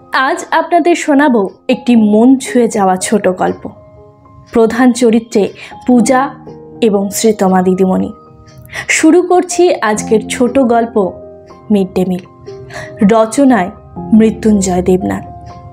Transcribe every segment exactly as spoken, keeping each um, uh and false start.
আজ আপনাদের শোনাবো একটি মন ছুঁয়ে যাওয়া ছোট গল্প। প্রধান চরিত্রে পূজা এবং শ্রীতমা দিদিমণি। শুরু করছি আজকের ছোট গল্প মিড ডে মিল। রচনায় মৃত্যুঞ্জয় দেবনাথ।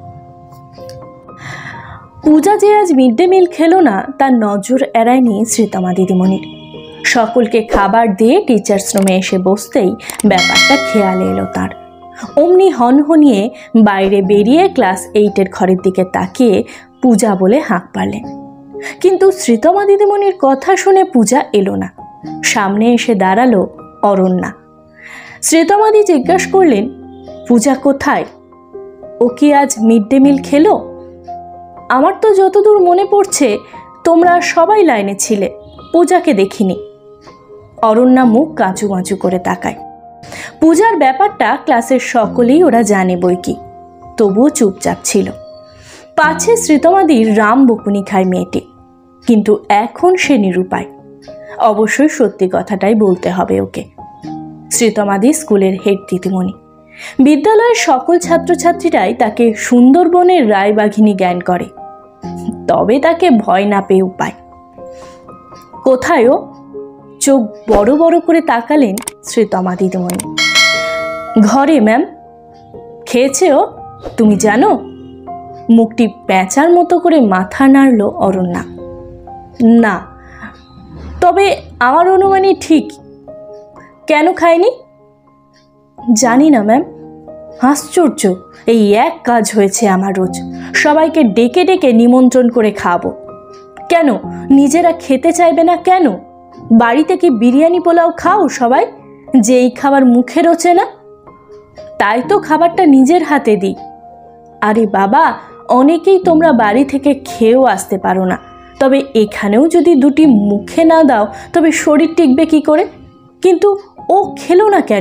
পূজা যে আজ মিড ডে মিল খেলো না তার নজর এড়ায়নি শ্রীতমা দিদিমণির। সকলকে খাবার দিয়ে টিচার্স রুমে এসে বসতেই ব্যাপারটা খেয়ালে এলো তার। অমনি হনহনিয়ে বাইরে বেরিয়ে ক্লাস এইটের ঘরের দিকে তাকিয়ে পূজা বলে হাঁক পারলেন। কিন্তু শ্রীতমা দিদিমণির কথা শুনে পূজা এলো না। সামনে এসে দাঁড়ালো অরণ্যা। শ্রীতমাদি জিজ্ঞাসা করলেন, পূজা কোথায়? ও কি আজ মিড ডে মিল খেলো? আমার তো যতদূর মনে পড়ছে তোমরা সবাই লাইনে ছিলে, পূজাকে দেখিনি। অরণ্যা মুখ কাঁচু মাচু করে তাকায়। পূজার ব্যাপারটা ক্লাসের সকলেই ওরা জানে বই কি, তবুও চুপচাপ ছিল। পাছে শ্রীতমাদির রাম বকুনি খায় মেয়েটি, কিন্তু এখন সে নিরুপায়। অবশ্যই সত্যি কথাটাই বলতে হবে ওকে। শ্রীতমাদি স্কুলের হেড দিদিমণি। বিদ্যালয়ের সকল ছাত্রছাত্রীরাই তাকে সুন্দরবনের রায়বাঘিনী জ্ঞান করে, তবে তাকে ভয় না পেয়ে উপায়। কোথায় ও? চোখ বড় বড় করে তাকালেন শ্রীতমা দিদিমণি। ঘরে ম্যাম। খেয়েছে ও? তুমি জানো? মুখটি প্যাঁচার মতো করে মাথা নাড়ল অরণ্যা। না, তবে আমার অনুমানই ঠিক। কেন খায়নি? জানি না ম্যাম। আশ্চর্য, এই এক কাজ হয়েছে আমার রোজ। সবাইকে ডেকে ডেকে নিমন্ত্রণ করে খাবো। কেন নিজেরা খেতে চাইবে না কেন? বাড়িতে কি বিরিয়ানি পোলাও খাও সবাই, যে এই খাবার মুখে রোচে না? তাই তো খাবারটা নিজের হাতে দিই। আরে বাবা, অনেকেই তোমরা বাড়ি থেকে খেয়েও আসতে পারো না, তবে এখানেও যদি দুটি মুখে না দাও তবে শরীর টিকবে কি করে? কিন্তু ও খেলো না কেন?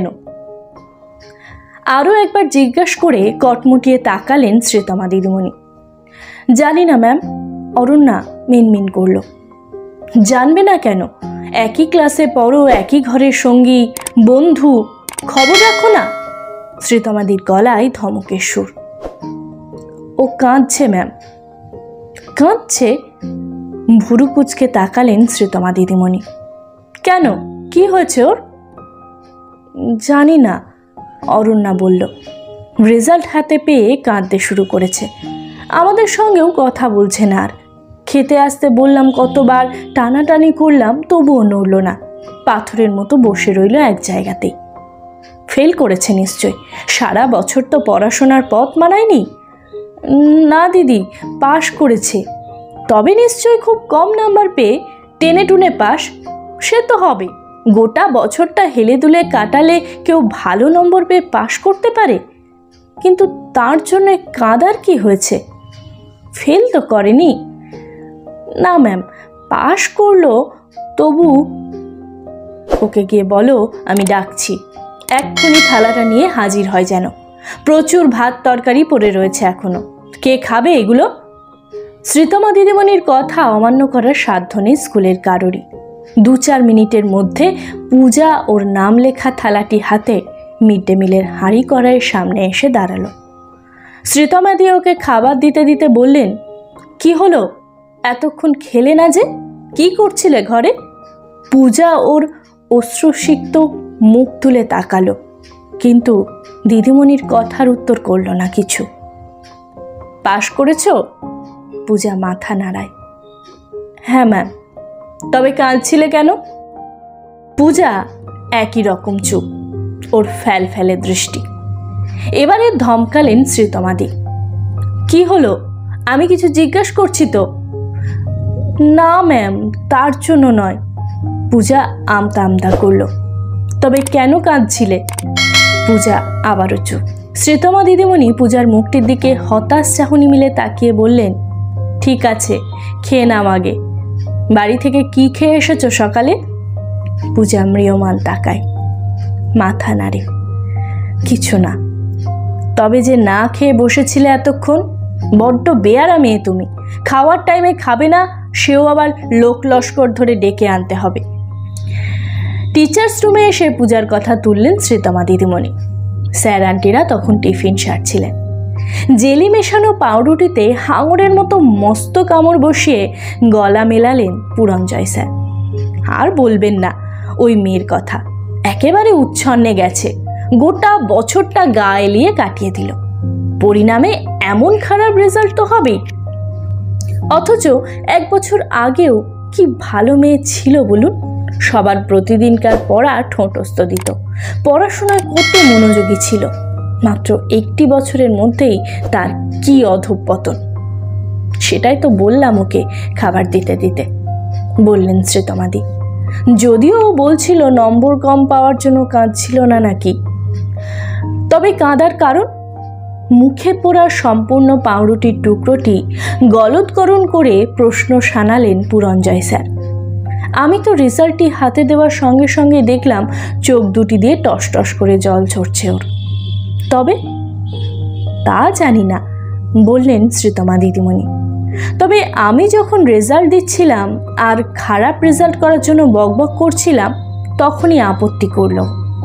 আরও একবার জিজ্ঞাসা করে কটমুটিয়ে তাকালেন শ্রীতমা দিদিমণি। জানি না ম্যাম। অরণ্যা মিনমিন করল। জানবে না কেন? একই ক্লাসে পড়ো, একই ঘরের সঙ্গী, বন্ধু, খবর রাখো না? শ্রীতমাদির গলায় ধমকের সুর। ও কাঁদছে ম্যাম। কাঁদছে? ভুরু কুচকে তাকালেন শ্রীতমা দিদিমণি। কেন, কি হয়েছে ওর? জানি না, অরণ্যা বলল। রেজাল্ট হাতে পেয়ে কাঁদতে শুরু করেছে। আমাদের সঙ্গেও কথা বলছে না আর। খেতে আসতে বললাম কতবার, টানাটানি করলাম, তবুও নড়ল না। পাথরের মতো বসে রইল এক জায়গাতেই। ফেল করেছে নিশ্চয়। সারা বছর তো পড়াশোনার পথ মানায়নি। না দিদি, পাশ করেছে। তবে নিশ্চয় খুব কম নাম্বার পেয়ে টেনে টুনে পাস। সে তো হবে। গোটা বছরটা হেলে দুলে কাটালে কেউ ভালো নম্বর পেয়ে পাশ করতে পারে? কিন্তু তার জন্য কাঁদার কি হয়েছে? ফেল তো করেনি। না ম্যাম, পাশ করলো, তবু। ওকে গিয়ে বলো আমি ডাকছি। এক্ষুনি থালাটা নিয়ে হাজির হয় যেন। প্রচুর ভাত তরকারি পড়ে রয়েছে এখনো। কে খাবে এগুলো? শ্রীতমা দিদিমণির কথা অমান্য করার সাধ্য নেই স্কুলের কারোরই। দু চার মিনিটের মধ্যে পূজা ওর নাম লেখা থালাটি হাতে মিড ডে মিলের হাঁড়ি কড়াইয়ের সামনে এসে দাঁড়ালো। শ্রীতমাদি ওকে খাবার দিতে দিতে বললেন, কি হলো, এতক্ষণ খেলে না যে? কি করছিলে ঘরে? পূজা ওর অশ্রুসিক্ত মুখ তুলে তাকালো, কিন্তু দিদিমণির কথার উত্তর করল না কিছু। পাশ করেছ? পূজা মাথা নাড়ায়। হ্যাঁ ম্যাম। তবে কাঁদছিলে কেন? পূজা একই রকম চুপ, ওর ফ্যাল ফেলে দৃষ্টি। এবারে ধমকালেন শ্রীতমাদি। কি হলো? আমি কিছু জিজ্ঞাসা করছি তো। না ম্যাম, তার জন্য নয়। পূজা আমতা আমতা করল। তবে কেন কাঁদছিলে? পূজা আবারও চুপ। শ্রীতমা দিদিমণি পূজার মুখটির দিকে হতাশ চাহনি মিলে তাকিয়ে বললেন, ঠিক আছে, খেয়ে নাও আগে। বাড়ি থেকে কি খেয়ে এসেছো সকালে? পূজা ম্রিয়মান তাকায়, মাথা নাড়ে। কিছু না। তবে যে না খেয়ে বসেছিলে এতক্ষণ, বড্ড বেয়ারা মেয়ে তুমি। খাওয়ার টাইমে খাবে না, সেও আবার লোক লস্কর ধরে ডেকে আনতে হবে। টিচার্স রুমে এসে পূজার কথা তুললেন শ্রীতমা দিদিমণি। স্যার আন্টিরা তখন টিফিন সারছিলেন। জেলি মেশানো পাউরুটিতে হাঙরের মতো মস্ত কামড় বসিয়ে গলা মেলালেন পুরঞ্জয় স্যার। আর বলবেন না ওই মেয়ের কথা, একেবারে উচ্ছন্নে গেছে, গোটা বছরটা গা এলিয়ে কাটিয়ে দিল, পরিণামে এমন খারাপ রেজাল্ট তো হবেই। অথচ এক বছর আগেও কি ভালো মেয়ে ছিল বলুন, সবার প্রতিদিনকার পড়া ঠোঁটস্থ দিত, পড়াশোনায় কত মনোযোগী ছিল। মাত্র একটি বছরের মধ্যেই তার কি অধঃপতন। সেটাই তো বললাম ওকে খাবার দিতে দিতে, বললেন শ্রীতমাদি। যদিও ও বলছিল নম্বর কম পাওয়ার জন্য কাঁদছিল না নাকি। তবে কাঁদার কারণ? মুখে পোড়া সম্পূর্ণ পাউরুটির টুকরোটি গলৎকরণ করে প্রশ্ন শানালেন পুরঞ্জয় স্যার। আমি তো রেজাল্টটি হাতে দেওয়ার সঙ্গে সঙ্গে দেখলাম চোখ দুটি দিয়ে টস টস করে জল ঝরছে ওর। তবে তা জানি না, বললেন শ্রীতমা দিদিমণি। তবে আমি যখন রেজাল্ট দিচ্ছিলাম আর খারাপ রেজাল্ট করার জন্য বকবক করছিলাম, তখনই আপত্তি করল।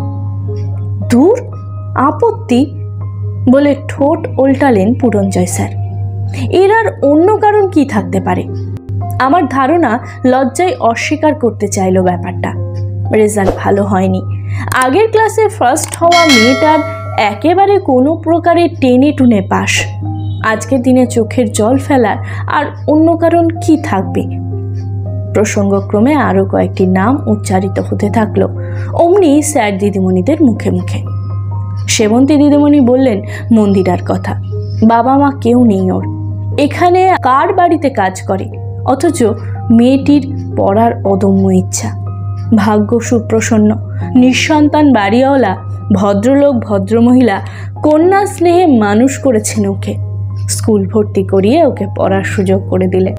দূর, আপত্তি বলে ঠোঁট উল্টালেন পুরঞ্জয় স্যার। এর আর অন্য কারণ কি থাকতে পারে? আমার ধারণা লজ্জায় অস্বীকার করতে চাইল ব্যাপারটা। রেজাল্ট ভালো হয়নি, আগের ক্লাসে ফার্স্ট হওয়া মেয়েটার একেবারে কোনো প্রকারে টেনে টুনে পাস। আজকের দিনে চোখের জল ফেলার আর অন্য কারণ কি থাকবে? প্রসঙ্গক্রমে আরও কয়েকটি নাম উচ্চারিত হতে থাকলো অমনি স্যার দিদিমণিদের মুখে মুখে। সেবন্তী দিদিমণি বললেন মন্দিরার কথা। বাবা মা কেউ নেই ওর, এখানে কার বাড়িতে কাজ করে, অথচ মেয়েটির পড়ার অদম্য ইচ্ছা। ভাগ্য সুপ্রসন্ন, নিঃসন্তান বাড়িওয়ালা ভদ্রলোক ভদ্রমহিলা কন্যা স্নেহে মানুষ করেছেন ওকে, স্কুল ভর্তি করিয়ে ওকে পড়ার সুযোগ করে দিলেন।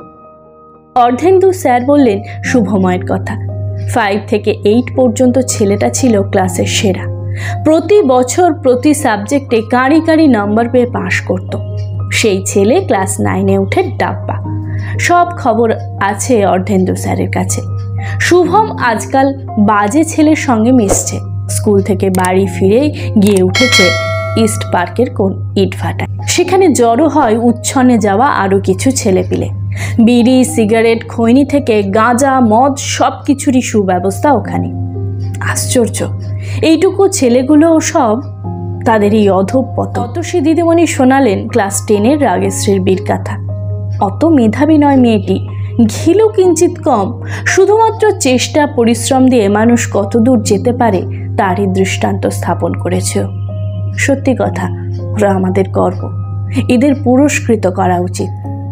অর্ধেন্দু স্যার বললেন শুভময়ের কথা। ফাইভ থেকে এইট পর্যন্ত ছেলেটা ছিল ক্লাসের সেরা, প্রতি বছর প্রতি সাবজেক্টে কাঁড়ি কাঁড়ি নাম্বার পেয়ে পাশ করত। সেই ছেলে ক্লাস নাইনে উঠে ডাব্বা। সব খবর আছে অর্ধেন্দু স্যারের কাছে। শুভম আজকাল বাজে ছেলের সঙ্গে মিশছে, স্কুল থেকে বাড়ি ফিরে গিয়ে উঠেছে ইস্ট পার্কের কোন ইটভাটায়। সেখানে জড়ো হয় উচ্ছন্নে যাওয়া আরও কিছু ছেলেপিলে। বিড়ি, সিগারেট, খৈনি থেকে গাঁজা, মদ সব কিছুরই সুব্যবস্থা ওখানে। আশ্চর্য, এইটুকু ছেলেগুলো সব তাদের এই অধঃপতন। ততসী দিদিমণি শোনালেন ক্লাস টেনের রাগেশ্রীর বীর কথা। অত মেধাবী নয় মেয়েটি, ঘিলু কিঞ্চিত কম, শুধুমাত্র চেষ্টা পরিশ্রম দিয়ে মানুষ কত দূর যেতে পারে তারই দৃষ্টান্ত স্থাপন করেছে। সত্যি কথা, ওরা আমাদের গর্ব, এদের পুরস্কৃত করা উচিত।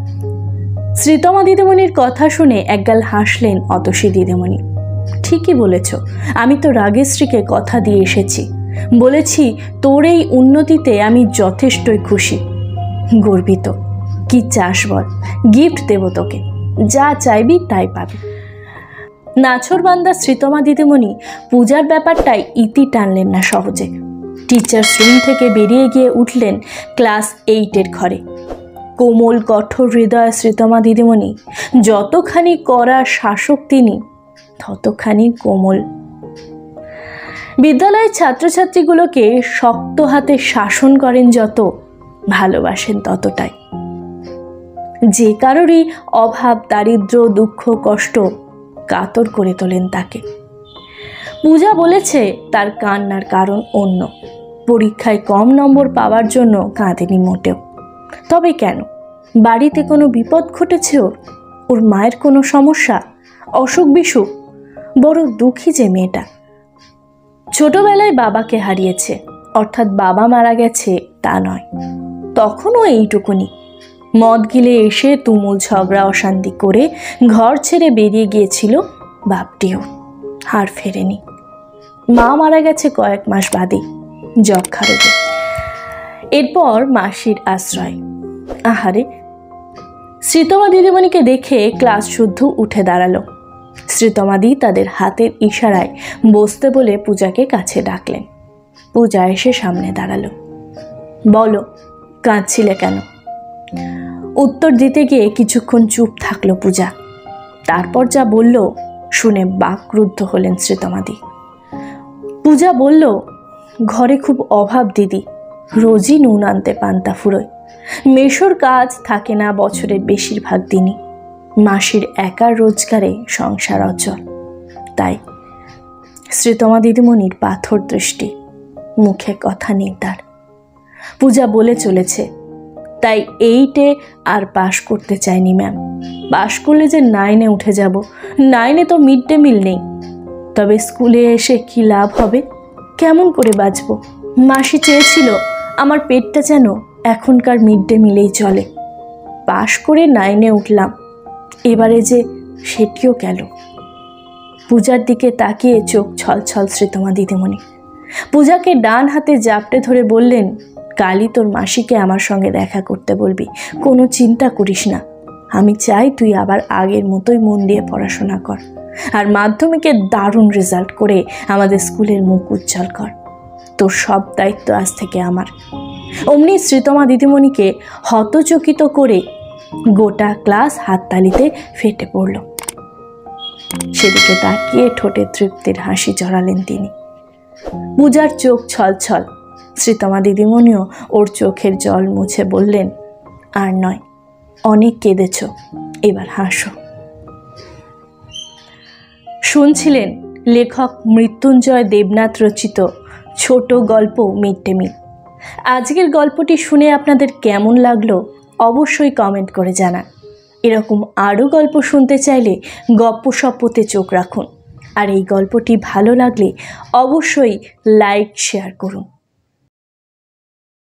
শ্রীতমা দিদিমণির কথা শুনে একগাল হাসলেন অতসী দিদিমণি। ঠিকই বলেছ, আমি তো রাগেশ্রীকে কথা দিয়ে এসেছি, বলেছি তোর এই উন্নতিতে আমি যথেষ্টই খুশি, গর্বিত। কি চাস বল, গিফট দেব তোকে, যা চাইবি তাই পাবি। নাছরবান্দা শ্রীতমা দিদিমণি পূজার ব্যাপারটাই ইতি টানলেন না সহজে। টিচার্স রুম থেকে বেরিয়ে গিয়ে উঠলেন ক্লাস এইটের ঘরে। কোমল কঠোর হৃদয় শ্রীতমা দিদিমণি, যতখানি কড়া শাসক তিনি ততখানি কোমল। বিদ্যালয়ের ছাত্রছাত্রীগুলোকে শক্ত হাতে শাসন করেন যত, ভালোবাসেন ততটাই। যে কারোরই অভাব, দারিদ্র্য, দুঃখ, কষ্ট কাতর করে তোলেন তাকে। পূজা বলেছে তার কান্নার কারণ অন্য, পরীক্ষায় কম নম্বর পাওয়ার জন্য কাঁদেনি মোটেও। তবে কেন? বাড়িতে কোনো বিপদ ঘটেছে ওর, ওর মায়ের কোনো সমস্যা, অসুখ বিসুখ? বড় দুঃখী যে মেয়েটা। ছোটবেলায় বাবাকে হারিয়েছে, অর্থাৎ বাবা মারা গেছে তা নয়, তখনও এইটুকুনি। মদ গিলে এসে তুমুল ঝগড়া অশান্তি করে ঘর ছেড়ে বেরিয়ে গিয়েছিল বাপটিও, আর ফেরেনি। মা মারা গেছে কয়েক মাস বাদেই যক্ষা রোগে। এরপর মাসির আশ্রয়। আহারে, শ্রীতমা দিদিমণিকে দেখে ক্লাস শুদ্ধ উঠে দাঁড়ালো। শ্রীতমাদি তাদের হাতের ইশারায় বসতে বলে পূজাকে কাছে ডাকলেন। পূজা এসে সামনে দাঁড়ালো। বলো, কাঁদছিলে কেন? উত্তর দিতে গিয়ে কিছুক্ষণ চুপ থাকলো পূজা। তারপর যা বলল শুনে বাকরুদ্ধ হলেন শ্রীতমাদি। পূজা বলল, ঘরে খুব অভাব দিদি, রোজই নুন আনতে পান্তা ফুরোয়। মেশোর কাজ থাকে না বছরের বেশিরভাগ দিনই। মাসির একার রোজগারে সংসার অচল। তাই শ্রীতমা দিদিমণির পাথর দৃষ্টি, মুখে কথা নেই তার। পূজা বলে চলেছে, তাই এইটে আর পাশ করতে চাইনি ম্যাম। পাশ করলে যে নাইনে উঠে যাব। নাইনে তো মিড ডে মিল নেই। তবে স্কুলে এসে কি লাভ হবে? কেমন করে বাঁচব? মাসি চেয়েছিল আমার পেটটা যেন এখনকার মিড ডে মিলেই চলে। পাশ করে নাইনে উঠলাম, এবারে যে সেটিও গেল। পূজার দিকে তাকিয়ে চোখ ছলছল শ্রীতমা দিদিমণি। পূজাকে ডান হাতে জাপটে ধরে বললেন, কালই তোর মাসিকে আমার সঙ্গে দেখা করতে বলবি। কোনো চিন্তা করিস না। আমি চাই তুই আবার আগের মতোই মন দিয়ে পড়াশোনা কর, আর মাধ্যমিকে দারুণ রেজাল্ট করে আমাদের স্কুলের মুখ উজ্জ্বল কর। তোর সব দায়িত্ব আজ থেকে আমার। অমনি শ্রীতমা দিদিমণিকে হতচকিত করে গোটা ক্লাস হাততালিতে ফেটে পড়ল। সেদিকে তাকিয়ে ঠোঁটে তৃপ্তির হাসি জড়ালেন তিনি। পূজার চোখ ছলছল। শ্রীতমা দিদিমণিও ওর চোখের জল মুছে বললেন, আর নয়, অনেক কেঁদেছ, এবার হাসো। শুনছিলেন লেখক মৃত্যুঞ্জয় দেবনাথ রচিত ছোট গল্প মিড ডে মিল। আজকের গল্পটি শুনে আপনাদের কেমন লাগলো অবশ্যই কমেন্ট করে জানান। এরকম আরও গল্প শুনতে চাইলে গপ্পসপ্পতে চোখ রাখুন। আর এই গল্পটি ভালো লাগলে অবশ্যই লাইক শেয়ার করুন।